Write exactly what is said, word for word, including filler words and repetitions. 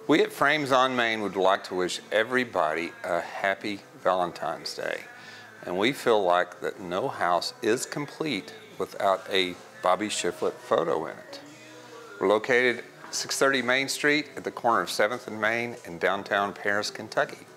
We at Frames on Main would like to wish everybody a happy Valentine's Day. And we feel like that no house is complete without a Bobby Shiflett photo in it. We're located six thirty Main Street at the corner of seventh and Main in downtown Paris, Kentucky.